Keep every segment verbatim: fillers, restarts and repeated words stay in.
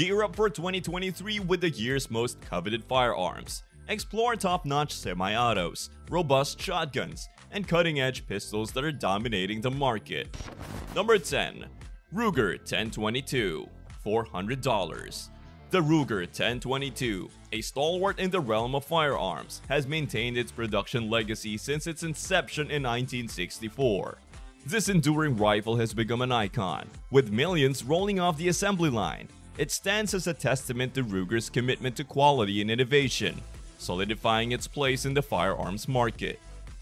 Gear up for twenty twenty-three with the year's most coveted firearms. Explore top-notch semi-autos, robust shotguns, and cutting-edge pistols that are dominating the market. Number ten. Ruger ten twenty-two, four hundred dollars. The Ruger ten twenty-two, a stalwart in the realm of firearms, has maintained its production legacy since its inception in nineteen sixty-four. This enduring rifle has become an icon, with millions rolling off the assembly line. It stands as a testament to Ruger's commitment to quality and innovation, solidifying its place in the firearms market.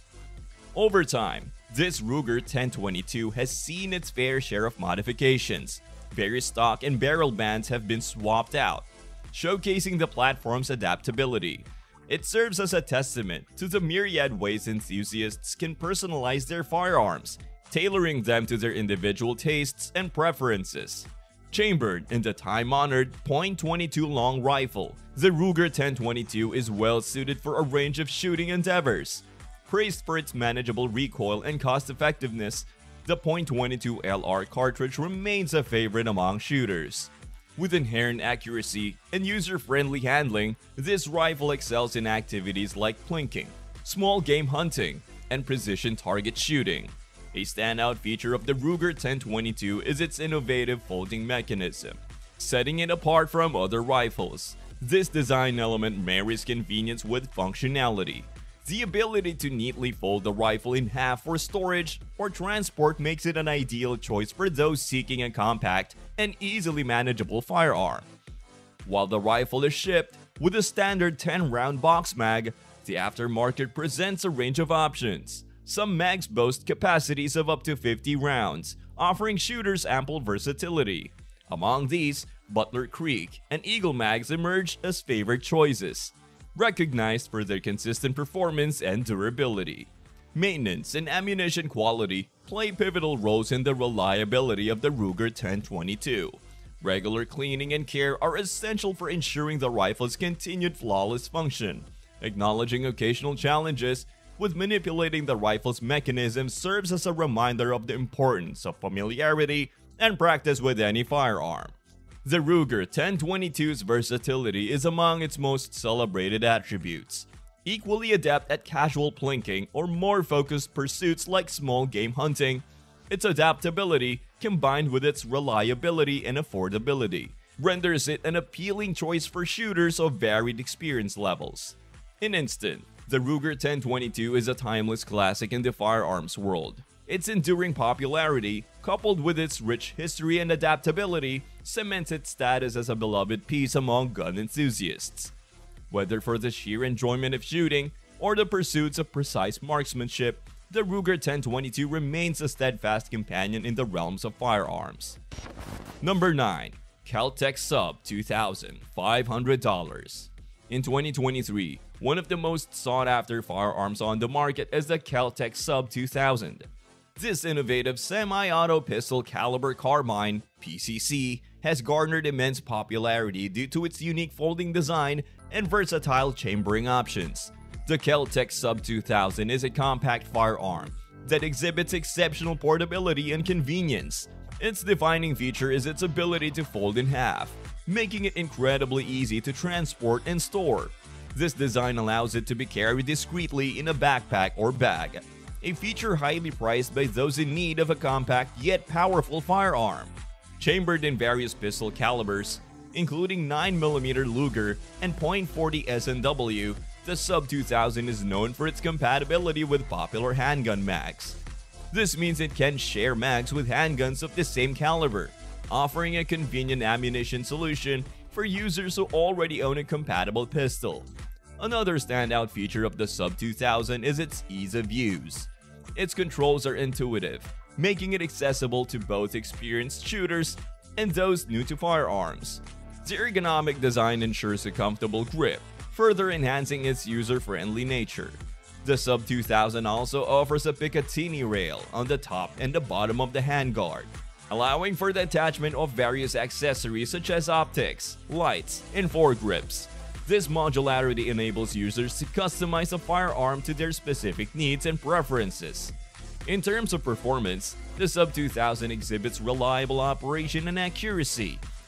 Over time, this Ruger ten twenty-two has seen its fair share of modifications. Various stock and barrel bands have been swapped out, showcasing the platform's adaptability. It serves as a testament to the myriad ways enthusiasts can personalize their firearms, tailoring them to their individual tastes and preferences. Chambered in the time-honored point two two long rifle, the Ruger ten twenty-two is well suited for a range of shooting endeavors. Praised for its manageable recoil and cost-effectiveness, the point two two L R cartridge remains a favorite among shooters. With inherent accuracy and user-friendly handling, this rifle excels in activities like plinking, small game hunting, and precision target shooting. A standout feature of the Ruger ten twenty-two is its innovative folding mechanism, setting it apart from other rifles. This design element marries convenience with functionality. The ability to neatly fold the rifle in half for storage or transport makes it an ideal choice for those seeking a compact and easily manageable firearm. While the rifle is shipped with a standard ten round box mag, the aftermarket presents a range of options. Some mags boast capacities of up to fifty rounds, offering shooters ample versatility. Among these, Butler Creek and Eagle mags emerge as favored choices, recognized for their consistent performance and durability. Maintenance and ammunition quality play pivotal roles in the reliability of the Ruger ten twenty-two. Regular cleaning and care are essential for ensuring the rifle's continued flawless function. Acknowledging occasional challenges with manipulating the rifle's mechanism serves as a reminder of the importance of familiarity and practice with any firearm. The Ruger ten twenty-two's versatility is among its most celebrated attributes. Equally adept at casual plinking or more focused pursuits like small game hunting, its adaptability, combined with its reliability and affordability, renders it an appealing choice for shooters of varied experience levels. In instant, the Ruger ten twenty-two is a timeless classic in the firearms world. Its enduring popularity, coupled with its rich history and adaptability, cements its status as a beloved piece among gun enthusiasts. Whether for the sheer enjoyment of shooting or the pursuits of precise marksmanship, the Ruger ten twenty-two remains a steadfast companion in the realms of firearms. Number nine. Kel-Tec Sub two thousand, five hundred dollars. In twenty twenty-three, one of the most sought-after firearms on the market is the Kel-Tec Sub two thousand. This innovative semi-auto pistol caliber carbine, P C C, has garnered immense popularity due to its unique folding design and versatile chambering options. The Kel-Tec Sub two thousand is a compact firearm that exhibits exceptional portability and convenience. Its defining feature is its ability to fold in half, making it incredibly easy to transport and store. This design allows it to be carried discreetly in a backpack or bag, a feature highly prized by those in need of a compact yet powerful firearm. Chambered in various pistol calibers, including nine millimeter Luger and point four zero S N W, the Sub two thousand is known for its compatibility with popular handgun mags. This means it can share mags with handguns of the same caliber, offering a convenient ammunition solution for users who already own a compatible pistol. Another standout feature of the Sub two thousand is its ease of use. Its controls are intuitive, making it accessible to both experienced shooters and those new to firearms. The ergonomic design ensures a comfortable grip, further enhancing its user-friendly nature. The Sub two thousand also offers a Picatinny rail on the top and the bottom of the handguard, allowing for the attachment of various accessories such as optics, lights, and foregrips. This modularity enables users to customize a firearm to their specific needs and preferences. In terms of performance, the Sub two thousand exhibits reliable operation and accuracy,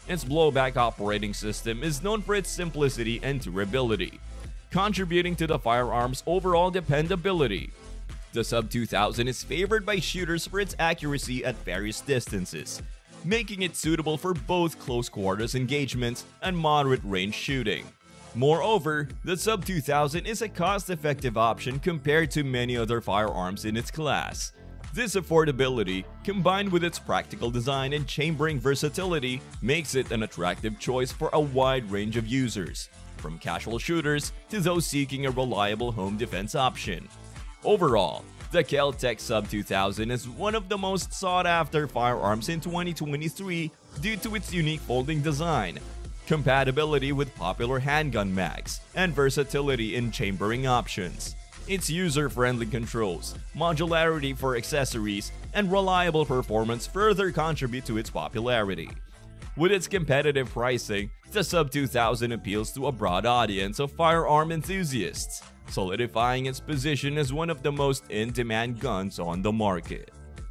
Its blowback operating system is known for its simplicity and durability, contributing to the firearm's overall dependability. The Sub two thousand is favored by shooters for its accuracy at various distances, making it suitable for both close quarters engagements and moderate range shooting. Moreover, the Sub two thousand is a cost-effective option compared to many other firearms in its class. This affordability, combined with its practical design and chambering versatility, makes it an attractive choice for a wide range of users, from casual shooters to those seeking a reliable home defense option. Overall, the Kel-Tec Sub two thousand is one of the most sought-after firearms in twenty twenty-three due to its unique folding design, compatibility with popular handgun mags, and versatility in chambering options. Its user-friendly controls, modularity for accessories, and reliable performance further contribute to its popularity. With its competitive pricing, the Sub two thousand appeals to a broad audience of firearm enthusiasts, solidifying its position as one of the most in-demand guns on the market.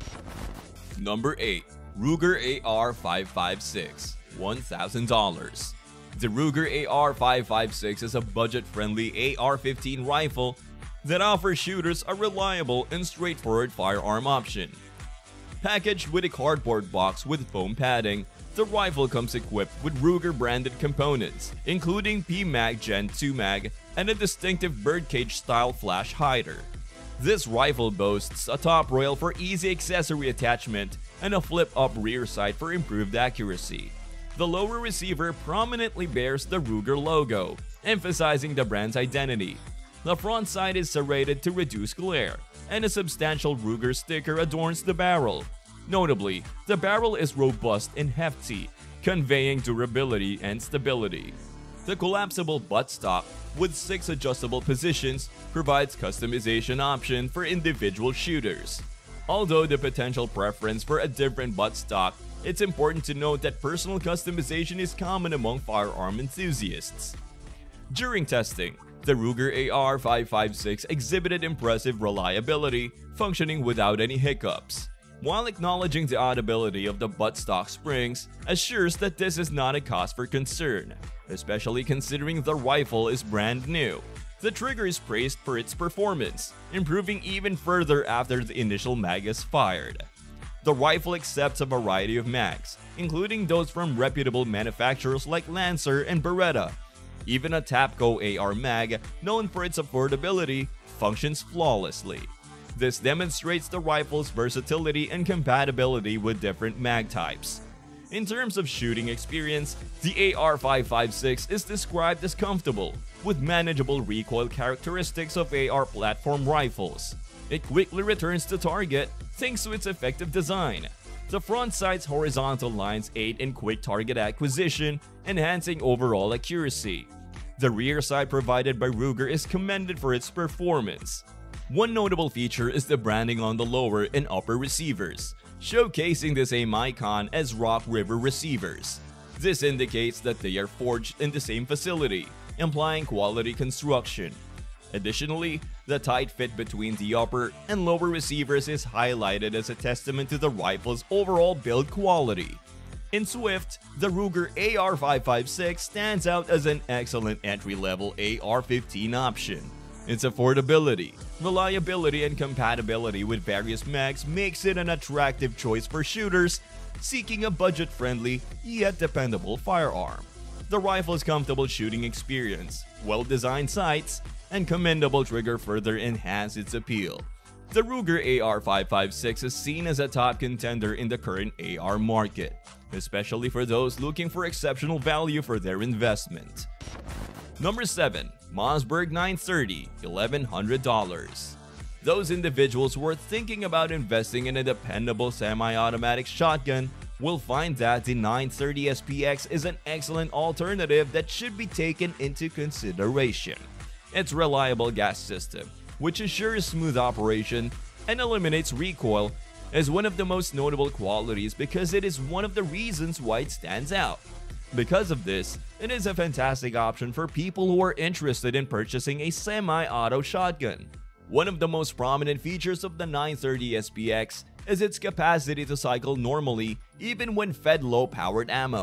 Number eight. Ruger A R five five six, one thousand dollars. The Ruger A R five five six is a budget-friendly A R fifteen rifle that offers shooters a reliable and straightforward firearm option. Packaged with a cardboard box with foam padding, the rifle comes equipped with Ruger-branded components, including P MAG Gen two mag and a distinctive birdcage-style flash hider. This rifle boasts a top rail for easy accessory attachment and a flip-up rear sight for improved accuracy. The lower receiver prominently bears the Ruger logo, emphasizing the brand's identity. The front sight is serrated to reduce glare, and a substantial Ruger sticker adorns the barrel. Notably, the barrel is robust and hefty, conveying durability and stability. The collapsible buttstock, with six adjustable positions, provides customization option for individual shooters. Although the potential preference for a different buttstock, it's important to note that personal customization is common among firearm enthusiasts. During testing, the Ruger A R five five six exhibited impressive reliability, functioning without any hiccups. While acknowledging the audibility of the buttstock springs, assures that this is not a cause for concern, especially considering the rifle is brand new. The trigger is praised for its performance, improving even further after the initial mag is fired. The rifle accepts a variety of mags, including those from reputable manufacturers like Lancer and Beretta. Even a Tapco A R mag, known for its affordability, functions flawlessly. This demonstrates the rifle's versatility and compatibility with different mag types. In terms of shooting experience, the A R five five six is described as comfortable, with manageable recoil characteristics of A R platform rifles. It quickly returns to target thanks to its effective design. The front sight's horizontal lines aid in quick target acquisition, enhancing overall accuracy. The rear sight provided by Ruger is commended for its performance. One notable feature is the branding on the lower and upper receivers, showcasing the same icon as Rock River receivers. This indicates that they are forged in the same facility, implying quality construction. Additionally, the tight fit between the upper and lower receivers is highlighted as a testament to the rifle's overall build quality. In Swift, the Ruger A R five five six stands out as an excellent entry-level A R fifteen option. Its affordability, reliability, and compatibility with various mags makes it an attractive choice for shooters seeking a budget-friendly yet dependable firearm. The rifle's comfortable shooting experience, well-designed sights, and commendable trigger further enhance its appeal. The Ruger A R five five six is seen as a top contender in the current A R market, especially for those looking for exceptional value for their investment. Number seven. Mossberg nine thirty, eleven hundred dollars. Those individuals who are thinking about investing in a dependable semi-automatic shotgun will find that the nine thirty S P X is an excellent alternative that should be taken into consideration. Its reliable gas system, which ensures smooth operation and eliminates recoil, is one of the most notable qualities because it is one of the reasons why it stands out. Because of this, it is a fantastic option for people who are interested in purchasing a semi-auto shotgun. One of the most prominent features of the nine thirty S P X is its capacity to cycle normally even when fed low-powered ammo.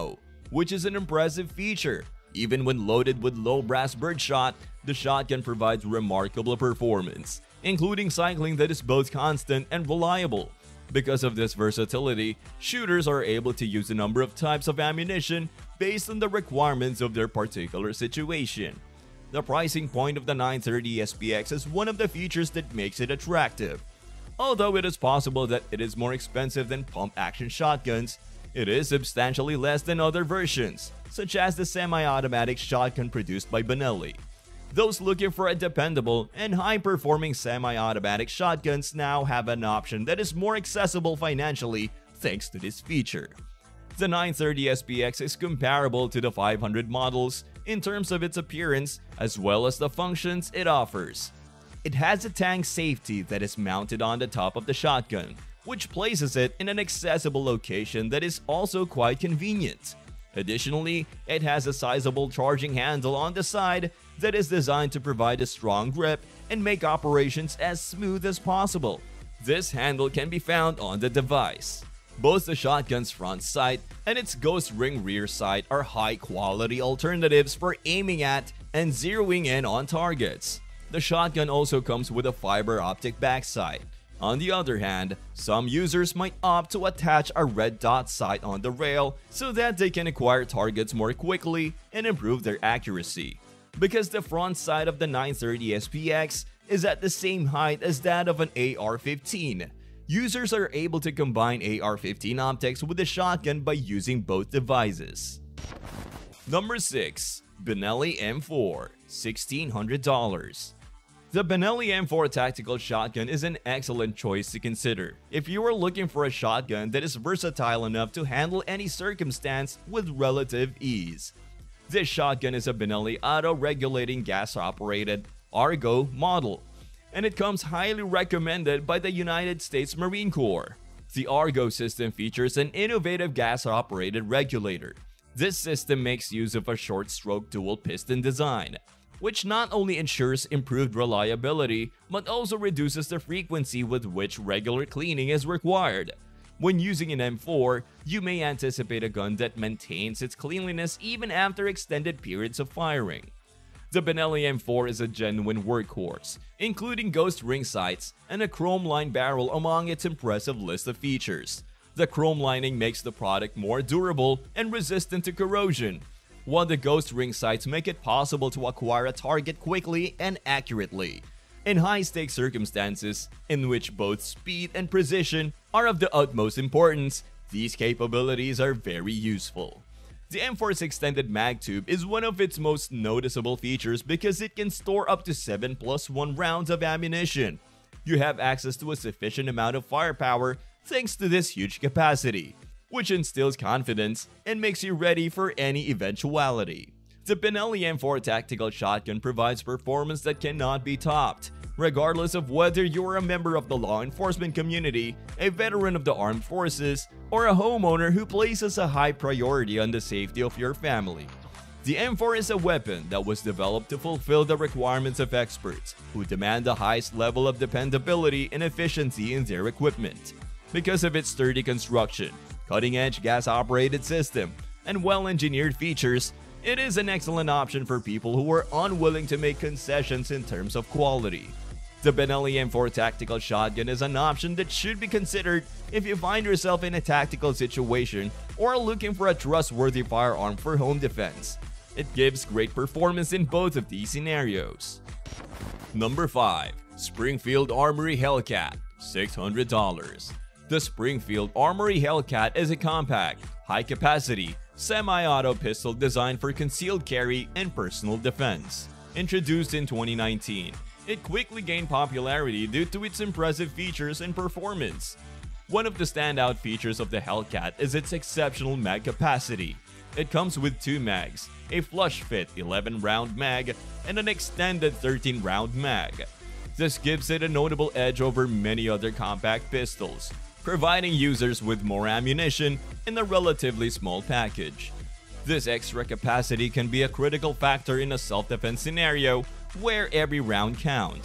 which is an impressive feature. Even when loaded with low brass birdshot, the shotgun provides remarkable performance, including cycling that is both constant and reliable. Because of this versatility, shooters are able to use a number of types of ammunition based on the requirements of their particular situation. The pricing point of the nine thirty S P X is one of the features that makes it attractive. Although it is possible that it is more expensive than pump-action shotguns, it is substantially less than other versions, such as the semi-automatic shotgun produced by Benelli. Those looking for a dependable and high-performing semi-automatic shotguns now have an option that is more accessible financially thanks to this feature. The nine thirty S P X is comparable to the five hundred models in terms of its appearance as well as the functions it offers. It has a tank safety that is mounted on the top of the shotgun, which places it in an accessible location that is also quite convenient. Additionally, it has a sizable charging handle on the side that is designed to provide a strong grip and make operations as smooth as possible. This handle can be found on the device. Both the shotgun's front sight and its ghost ring rear sight are high-quality alternatives for aiming at and zeroing in on targets. The shotgun also comes with a fiber optic backside. On the other hand, some users might opt to attach a red dot sight on the rail so that they can acquire targets more quickly and improve their accuracy. Because the front sight of the nine thirty S P X is at the same height as that of an A R fifteen, users are able to combine A R fifteen optics with the shotgun by using both devices. Number six. Benelli M four, sixteen hundred dollars. The Benelli M four tactical shotgun is an excellent choice to consider if you are looking for a shotgun that is versatile enough to handle any circumstance with relative ease. This shotgun is a Benelli auto-regulating gas-operated Argo model, and it comes highly recommended by the United States Marine Corps. The Argo system features an innovative gas-operated regulator. This system makes use of a short-stroke dual-piston design, which not only ensures improved reliability, but also reduces the frequency with which regular cleaning is required. When using an M four, you may anticipate a gun that maintains its cleanliness even after extended periods of firing. The Benelli M four is a genuine workhorse, including ghost ring sights and a chrome-lined barrel among its impressive list of features. The chrome lining makes the product more durable and resistant to corrosion, while the ghost ring sights make it possible to acquire a target quickly and accurately. In high-stakes circumstances, in which both speed and precision are of the utmost importance, these capabilities are very useful. The M four's extended mag tube is one of its most noticeable features because it can store up to seven plus one rounds of ammunition. You have access to a sufficient amount of firepower thanks to this huge capacity, which instills confidence and makes you ready for any eventuality. The Benelli M four tactical shotgun provides performance that cannot be topped, regardless of whether you're a member of the law enforcement community, a veteran of the armed forces, or a homeowner who places a high priority on the safety of your family. The M four is a weapon that was developed to fulfill the requirements of experts who demand the highest level of dependability and efficiency in their equipment. Because of its sturdy construction, cutting-edge gas-operated system, and well-engineered features, it is an excellent option for people who are unwilling to make concessions in terms of quality. The Benelli M four tactical shotgun is an option that should be considered if you find yourself in a tactical situation or are looking for a trustworthy firearm for home defense. It gives great performance in both of these scenarios. Number five. Springfield Armory Hellcat, six hundred dollars. The Springfield Armory Hellcat is a compact, high-capacity, semi-auto pistol designed for concealed carry and personal defense. Introduced in twenty nineteen, it quickly gained popularity due to its impressive features and performance. One of the standout features of the Hellcat is its exceptional mag capacity. It comes with two mags, a flush-fit eleven round mag and an extended thirteen round mag. This gives it a notable edge over many other compact pistols, providing users with more ammunition in a relatively small package. This extra capacity can be a critical factor in a self-defense scenario where every round counts.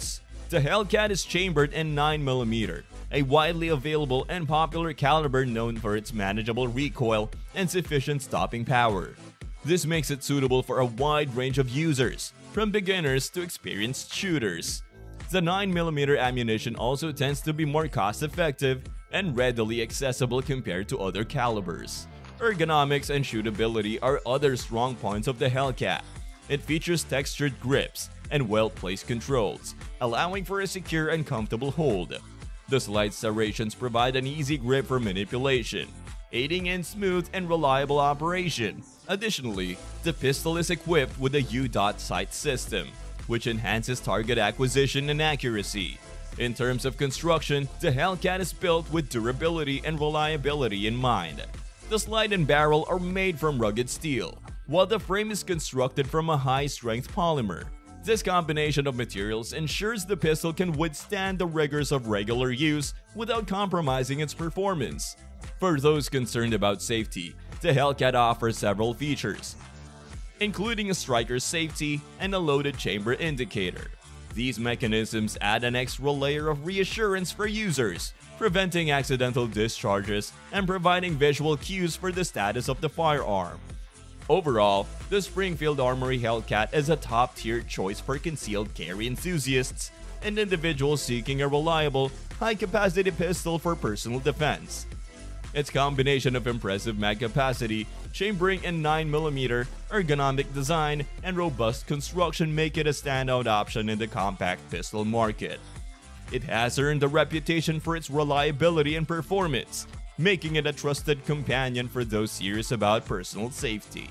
The Hellcat is chambered in nine millimeter, a widely available and popular caliber known for its manageable recoil and sufficient stopping power. This makes it suitable for a wide range of users, from beginners to experienced shooters. The nine millimeter ammunition also tends to be more cost-effective and readily accessible compared to other calibers. Ergonomics and shootability are other strong points of the Hellcat. It features textured grips and well-placed controls, allowing for a secure and comfortable hold. The slide serrations provide an easy grip for manipulation, aiding in smooth and reliable operation. Additionally, the pistol is equipped with a U-dot sight system, which enhances target acquisition and accuracy. In terms of construction, the Hellcat is built with durability and reliability in mind. The slide and barrel are made from rugged steel, while the frame is constructed from a high-strength polymer. This combination of materials ensures the pistol can withstand the rigors of regular use without compromising its performance. For those concerned about safety, the Hellcat offers several features, including a striker's safety and a loaded chamber indicator. These mechanisms add an extra layer of reassurance for users, preventing accidental discharges and providing visual cues for the status of the firearm. Overall, the Springfield Armory Hellcat is a top-tier choice for concealed carry enthusiasts and individuals seeking a reliable, high-capacity pistol for personal defense. Its combination of impressive mag capacity, chambering in nine millimeter, ergonomic design, and robust construction make it a standout option in the compact pistol market. It has earned a reputation for its reliability and performance, making it a trusted companion for those serious about personal safety.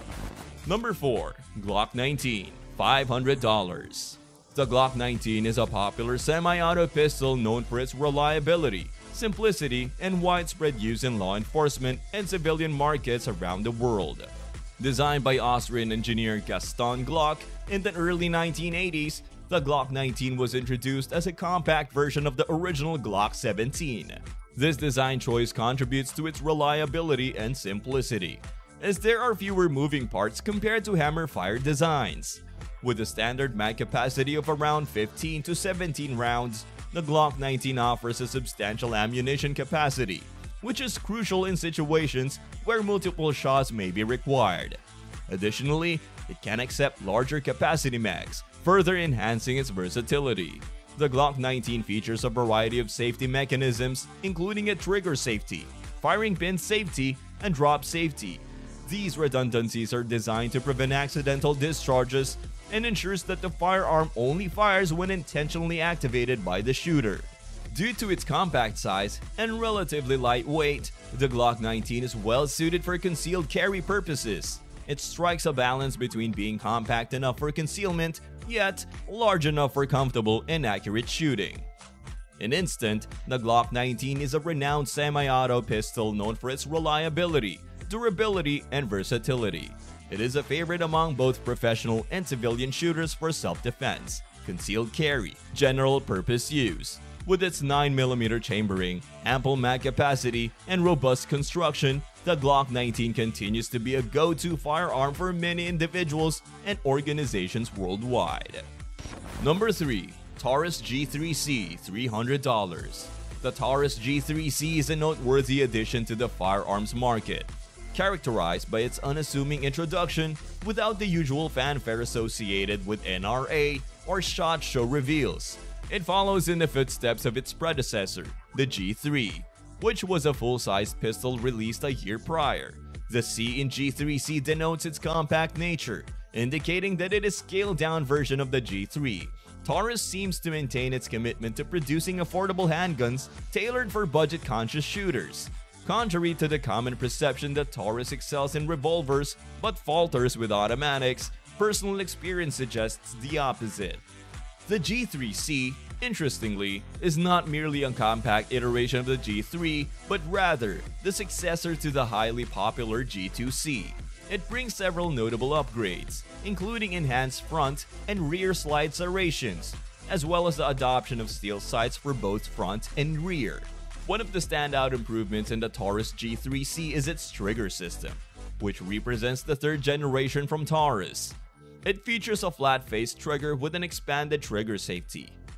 Number four. Glock nineteen, five hundred dollars. The Glock nineteen is a popular semi-auto pistol known for its reliability, simplicity, and widespread use in law enforcement and civilian markets around the world. Designed by Austrian engineer Gaston Glock in the early nineteen eighties, the Glock nineteen was introduced as a compact version of the original Glock seventeen. This design choice contributes to its reliability and simplicity, as there are fewer moving parts compared to hammer-fire designs. With a standard mag capacity of around fifteen to seventeen rounds, the Glock nineteen offers a substantial ammunition capacity, which is crucial in situations where multiple shots may be required. Additionally, it can accept larger capacity mags, further enhancing its versatility. The Glock nineteen features a variety of safety mechanisms, including a trigger safety, firing pin safety, and drop safety. These redundancies are designed to prevent accidental discharges and ensures that the firearm only fires when intentionally activated by the shooter. Due to its compact size and relatively light weight, the Glock nineteen is well suited for concealed carry purposes. It strikes a balance between being compact enough for concealment, yet large enough for comfortable and accurate shooting. In instant, the Glock nineteen is a renowned semi-auto pistol known for its reliability, durability, and versatility. It is a favorite among both professional and civilian shooters for self-defense, concealed carry, general-purpose use. With its nine millimeter chambering, ample mag capacity, and robust construction, the Glock nineteen continues to be a go-to firearm for many individuals and organizations worldwide. Number three. Taurus G three C, three hundred dollars. The Taurus G three C is a noteworthy addition to the firearms market, characterized by its unassuming introduction without the usual fanfare associated with N R A or SHOT Show reveals. It follows in the footsteps of its predecessor, the G three, which was a full-sized pistol released a year prior. The C in G three C denotes its compact nature, indicating that it is a scaled-down version of the G three. Taurus seems to maintain its commitment to producing affordable handguns tailored for budget-conscious shooters. Contrary to the common perception that Taurus excels in revolvers but falters with automatics, personal experience suggests the opposite. The G three C, interestingly, is not merely a compact iteration of the G three, but rather the successor to the highly popular G two C. It brings several notable upgrades, including enhanced front and rear slide serrations, as well as the adoption of steel sights for both front and rear. One of the standout improvements in the Taurus G three C is its trigger system, which represents the third generation from Taurus. It features a flat-faced trigger with an expanded trigger safety,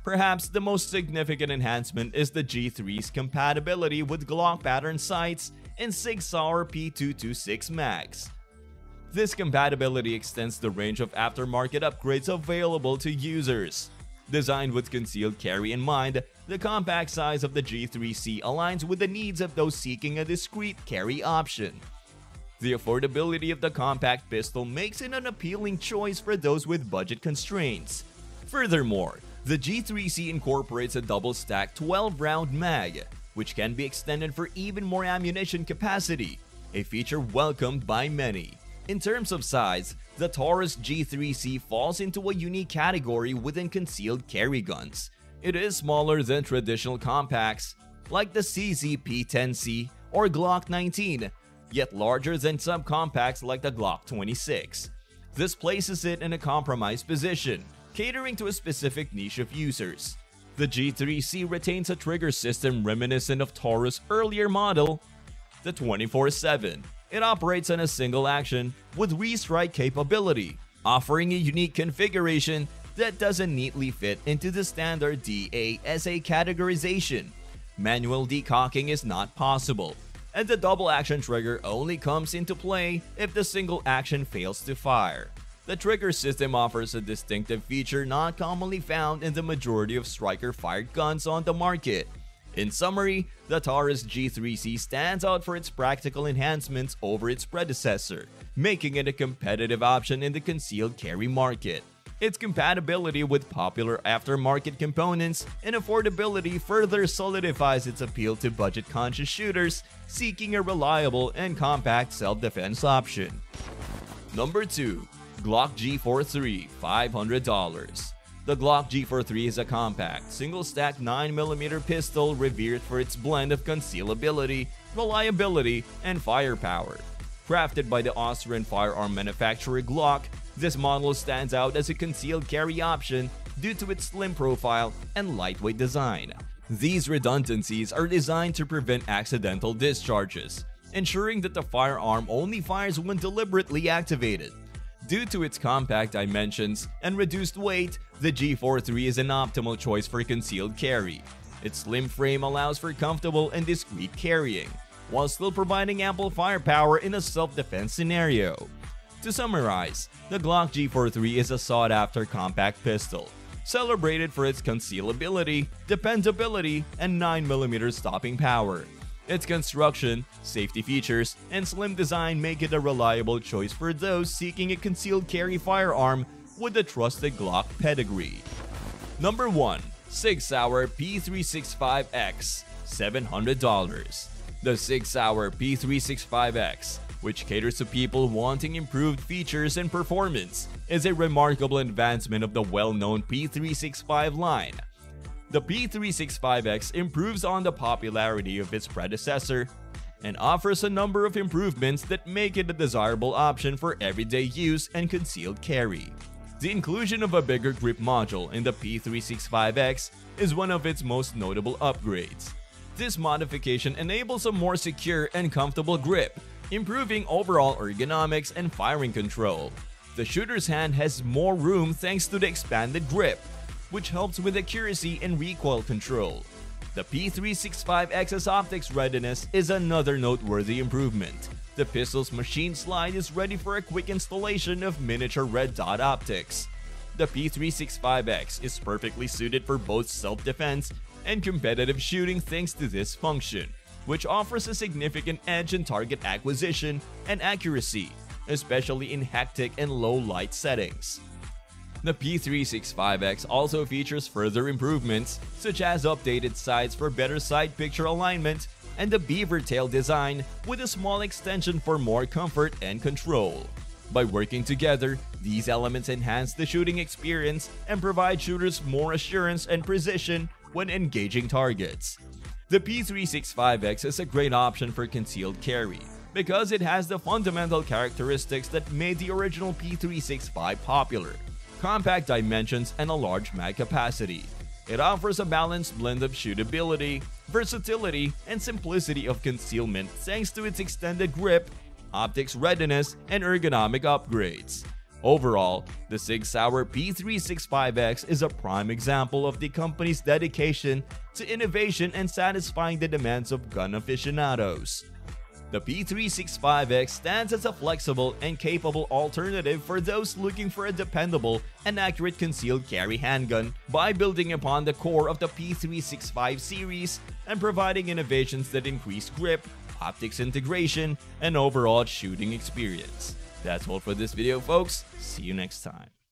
Perhaps the most significant enhancement is the G three's compatibility with Glock pattern sights and Sig Sauer P two twenty-six Max. This compatibility extends the range of aftermarket upgrades available to users. Designed with concealed carry in mind, the compact size of the G three C aligns with the needs of those seeking a discreet carry option. The affordability of the compact pistol makes it an appealing choice for those with budget constraints. Furthermore, the G three C incorporates a double-stacked twelve round mag, which can be extended for even more ammunition capacity, a feature welcomed by many. In terms of size, the Taurus G three C falls into a unique category within concealed carry guns. It is smaller than traditional compacts, like the C Z P ten C or Glock nineteen, yet larger than subcompacts like the Glock twenty-six. This places it in a compromised position, catering to a specific niche of users. The G three C retains a trigger system reminiscent of Taurus' earlier model, the twenty-four seven. It operates on a single action with restrike capability, offering a unique configuration that doesn't neatly fit into the standard D A S A categorization. Manual decocking is not possible, and the double action trigger only comes into play if the single action fails to fire. The trigger system offers a distinctive feature not commonly found in the majority of striker-fired guns on the market. In summary, the Taurus G three C stands out for its practical enhancements over its predecessor, making it a competitive option in the concealed carry market. Its compatibility with popular aftermarket components and affordability further solidifies its appeal to budget-conscious shooters seeking a reliable and compact self-defense option. Number two. Glock G forty-three, five hundred dollars. The Glock G forty-three is a compact, single-stack nine millimeter pistol revered for its blend of concealability, reliability, and firepower. Crafted by the Austrian firearm manufacturer Glock, this model stands out as a concealed carry option due to its slim profile and lightweight design. These redundancies are designed to prevent accidental discharges, ensuring that the firearm only fires when deliberately activated. Due to its compact dimensions and reduced weight, the G forty-three is an optimal choice for concealed carry. Its slim frame allows for comfortable and discreet carrying, while still providing ample firepower in a self-defense scenario. To summarize, the Glock G forty-three is a sought-after compact pistol, celebrated for its concealability, dependability, and nine millimeter stopping power. Its construction, safety features, and slim design make it a reliable choice for those seeking a concealed carry firearm with a trusted Glock pedigree. Number one. Sig Sauer P three sixty-five X, seven hundred dollars. The Sig Sauer P three sixty-five X, which caters to people wanting improved features and performance, is a remarkable advancement of the well-known P three sixty-five line. The P three sixty-five X improves on the popularity of its predecessor and offers a number of improvements that make it a desirable option for everyday use and concealed carry. The inclusion of a bigger grip module in the P three sixty-five X is one of its most notable upgrades. This modification enables a more secure and comfortable grip, improving overall ergonomics and firing control. The shooter's hand has more room thanks to the expanded grip, which helps with accuracy and recoil control. The P three sixty-five X's optics readiness is another noteworthy improvement. The pistol's machine slide is ready for a quick installation of miniature red dot optics. The P three sixty-five X is perfectly suited for both self-defense and competitive shooting thanks to this function, which offers a significant edge in target acquisition and accuracy, especially in hectic and low-light settings. The P three sixty-five X also features further improvements, such as updated sights for better side picture alignment and the beaver tail design with a small extension for more comfort and control. By working together, these elements enhance the shooting experience and provide shooters more assurance and precision when engaging targets. The P three sixty-five X is a great option for concealed carry because it has the fundamental characteristics that made the original P three sixty-five popular: compact dimensions and a large mag capacity. It offers a balanced blend of shootability, versatility, and simplicity of concealment thanks to its extended grip, optics readiness, and ergonomic upgrades. Overall, the Sig Sauer P three sixty-five X is a prime example of the company's dedication to innovation and satisfying the demands of gun aficionados. The P three sixty-five X stands as a flexible and capable alternative for those looking for a dependable and accurate concealed carry handgun by building upon the core of the P three sixty-five series and providing innovations that increase grip, optics integration, and overall shooting experience. That's all for this video, folks. See you next time.